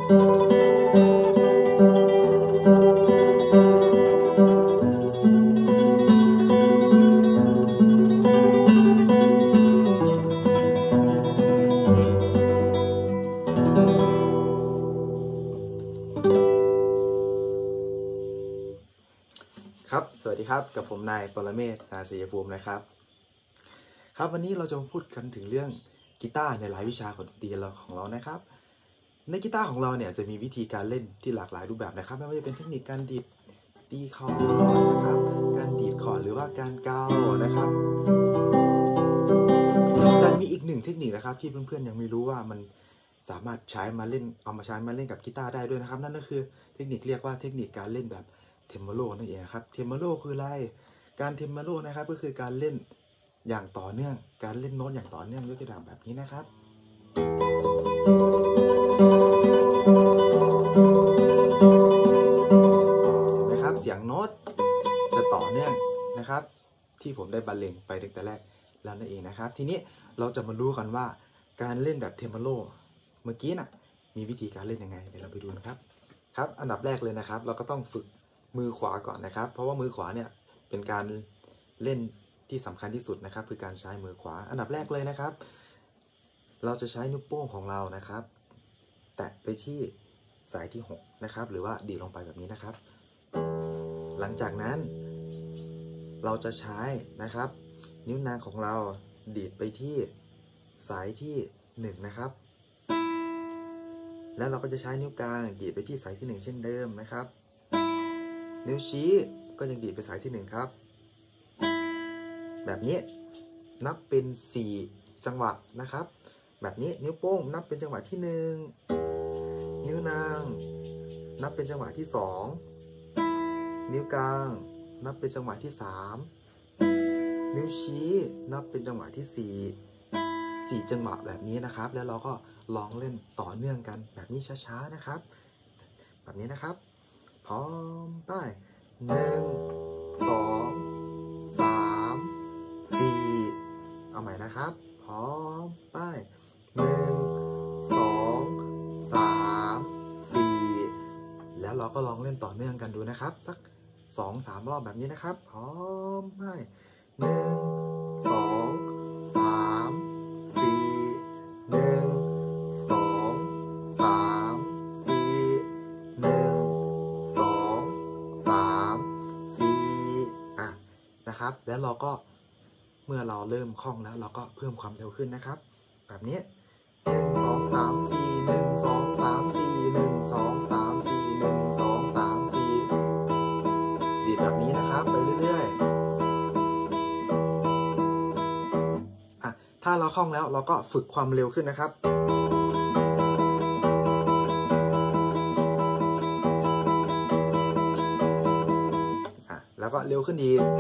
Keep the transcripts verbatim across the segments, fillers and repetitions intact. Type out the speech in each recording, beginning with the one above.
ครับสวัสดีครับกับผมนายปรเมศ นาชัยภูมินะครับครับวันนี้เราจะมาพูดกันถึงเรื่องกีตาร์ในหลายวิชาของดนตรีเราของเรานะครับในกีตาร์ของเราเนี่ยจะมีวิธีการเล่นที่หลากหลายรูปแบบนะครับไม่ว่าจะเป็นเทคนิคการดีดตีคอร์ดนะครับการดีดคอร์ดหรือว่าการเกานะครับแต่มีอีกหนึ่งเทคนิคนะครับที่เพื่อนๆยังไม่รู้ว่ามันสามารถใช้มาเล่นเอามาใช้มาเล่นกับกีตาร์ได้ด้วยนะครับนั่นก็คือเทคนิคเรียกว่าเทคนิคการเล่นแบบเทมโมโลนั่นเองครับเทมโมโลคืออะไรการเทมโมโลนะครับก็คือการเล่นอย่างต่อเนื่องการเล่นโน้ตอย่างต่อเนื่องยกตัวอย่างแบบนี้นะครับเห็นไหมครับเสียงโน้ตจะต่อเนื่องนะครับที่ผมได้บรรเลงไปตั้งแต่แรกแล้วนั่นเองนะครับทีนี้เราจะมารู้กันว่าการเล่นแบบเทมโมโลเมื่อกี้น่ะมีวิธีการเล่นยังไงเดี๋ยวเราไปดูนะครับครับอันดับแรกเลยนะครับเราก็ต้องฝึกมือขวาก่อนนะครับเพราะว่ามือขวาเนี่ยเป็นการเล่นที่สำคัญที่สุดนะครับคือการใช้มือขวาอันดับแรกเลยนะครับเราจะใช้นิ้วโป้งของเรานะครับแตะไปที่สายที่หกนะครับหรือว่าดีดลงไปแบบนี้นะครับหลังจากนั้นเราจะใช้นะครับนิ้วนางของเราดีดไปที่สายที่หนึ่งนะครับแล้วเราก็จะใช้นิ้วกลางดีดไปที่สายที่หนึ่งเช่นเดิมนะครับนิ้วชี้ก็ยังดีดไปสายที่หนึ่งครับแบบนี้นับเป็นสี่จังหวะนะครับแบบนี้นิ้วโป้งนับเป็นจังหวะที่หนึ่งนิ้วนางนับเป็นจังหวะที่สองนิ้วกลางนับเป็นจังหวะที่สามนิ้วชี้นับเป็นจังหวะที่สี่สี่จังหวะแบบนี้นะครับแล้วเราก็ลองเล่นต่อเนื่องกันแบบนี้ช้าๆนะครับแบบนี้นะครับพร้อมไปหนึ่งสองสามสี่เอาใหม่นะครับพร้อมไปหนึ่งสองสามสี่แล้วเราก็ลองเล่นต่อเนื่องกันดูนะครับสักสองสามรอบแบบนี้นะครับพร้อมไปหนึ่งสองสามสี่หนึ่งสองสามสี่หนึ่งสองสามสี่อ่ะนะครับแล้วเราก็เมื่อเราเริ่มคล่องแล้วเราก็เพิ่มความเร็วขึ้นนะครับแบบนี้หนึ่งสองสามสี่หนึ่งสองสามสี่หนึ่งสองสามสี่หนึ่งสองสามสี่ดีดแบบนี้นะครับไปเรื่อยๆอ่ะถ้าเราคล่องแล้วเราก็ฝึกความเร็วขึ้นนะครับอ่ะแล้วก็เร็วขึ้นอีก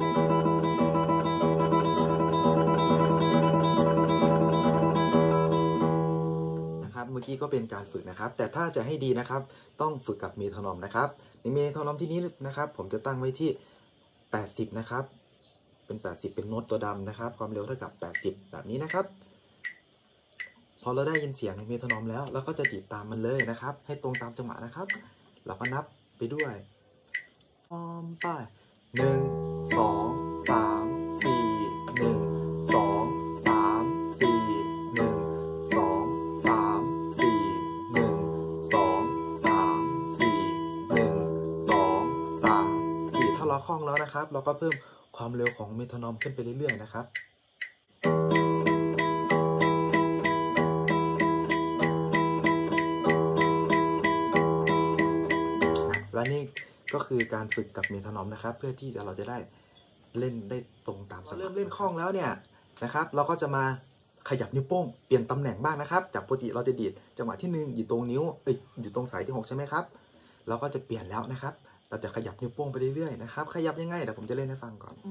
เมื่อกี้ก็เป็นการฝึกนะครับแต่ถ้าจะให้ดีนะครับต้องฝึกกับเมโทรนอมนะครับในเมโทรนอมที่นี้นะครับผมจะตั้งไว้ที่แปดสิบนะครับเป็นแปดสิบเป็นโน้ตตัวดำนะครับความเร็วเท่ากับแปดสิบแบบนี้นะครับพอเราได้ยินเสียงในเมโทรนอมแล้วเราก็จะดีดตามมันเลยนะครับให้ตรงตามจังหวะนะครับเราก็นับไปด้วยพร้อมไปหนึ่งสองสามสี่หนึ่งสองสามสี่หนึ่งสองสามสี่หนึ่งสองสามสี่หนึ่งสองสามสี่ถ้าเราคล่องแล้วนะครับเราก็เพิ่มความเร็วของเมโทรนอมขึ้นไปเรื่อยๆนะครับและนี่ก็คือการฝึกกับเมโทรนอมนะครับเพื่อที่เราจะได้เล่นได้ตรงตามสเริ่มเล่นคล่องแล้วเนี่ยนะครับเราก็จะมาขยับนิ้วโป้งเปลี่ยนตำแหน่งบ้างนะครับจากปกติเราจะดีดจังหวะที่หนึ่งอยู่ตรงนิ้วเอ้ยอยู่ตรงสายที่หกใช่ไหมครับเราก็จะเปลี่ยนแล้วนะครับเราจะขยับนิ้วโป้งไปเรื่อยๆนะครับขยับยังไงเดี๋ยวผมจะเล่นให้ฟังก่อน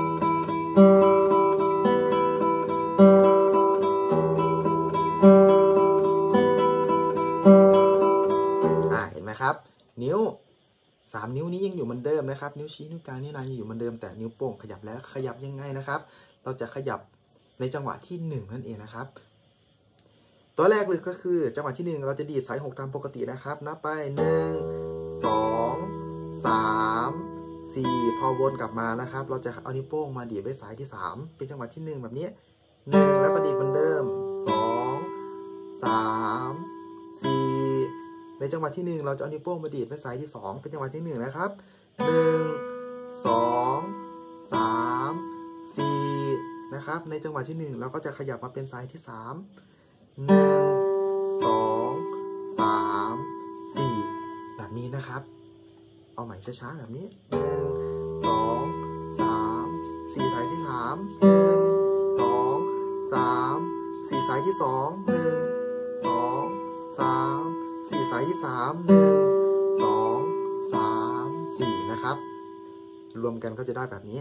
อ่าเห็นไหมครับนิ้วสามนิ้วนี้ยังอยู่เหมือนเดิมนะครับนิ้วชี้นิ้วกลางนิ้วนางยังอยู่เหมือนเดิมแต่นิ้วโป้งขยับแล้วขยับยังไงนะครับเราจะขยับในจังหวะที่หนึ่งนั่นเองนะครับตัวแรกเลยก็คือจังหวะที่หนึ่งเราจะดีดสายหกตามปกตินะครับนับไปหนึ่ง สอง สาม สี่พอวนกลับมานะครับเราจะเอานิ้วโป้งมาดีดไว้สายที่สามเป็นจังหวะที่หนึ่งแบบนี้หนึ่งแล้วก็ดีดเหมือนเดิมสอง สาม สี่ในจังหวะที่หนึ่งเราจะเอานิ้วโป้งมาดีดไว้สายที่สองเป็นจังหวะที่หนึ่งนะครับหนึ่ง สอง สาม สี่นะครับในจังหวะที่หนึ่งเราก็จะขยับมาเป็นสายที่สามหนึ่ง สอง สาม สี่แบบนี้นะครับเอาใหม่ช้าๆแบบนี้หนึ่ง สอง สาม สี่สายที่สามหนึ่ง สอง สาม สี่สายที่สองหนึ่ง สอง สาม สี่สายที่สามหนึ่ง สอง สาม สี่นะครับรวมกันก็จะได้แบบนี้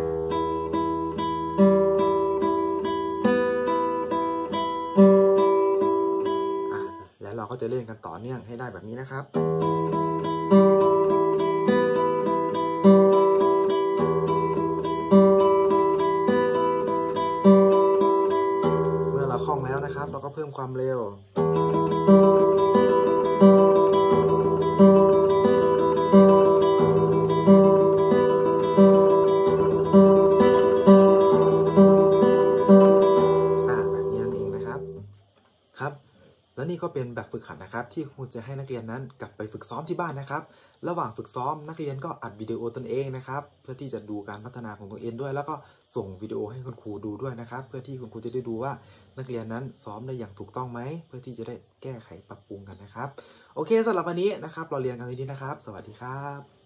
แล้วเราก็จะเล่นกันต่อเนื่องให้ได้แบบนี้นะครับเมื่อเราคล่องแล้วนะครับเราก็เพิ่มความเร็วและนี่ก็เป็นแบบฝึกหัดนะครับที่ครูจะให้นักเรียนนั้นกลับไปฝึกซ้อมที่บ้านนะครับระหว่างฝึกซ้อมนักเรียนก็อัดวิดีโอตนเองนะครับเพื่อที่จะดูการพัฒนาของตัวเองด้วยแล้วก็ส่งวิดีโอให้คุณครูดูด้วยนะครับเพื่อที่คุณครูจะได้ดูว่านักเรียนนั้นซ้อมได้อย่างถูกต้องไหมเพื่อที่จะได้แก้ไขปรับปรุงกันนะครับโอเคสำหรับวันนี้นะครับเราเรียนกันที่นี้นะครับสวัสดีครับ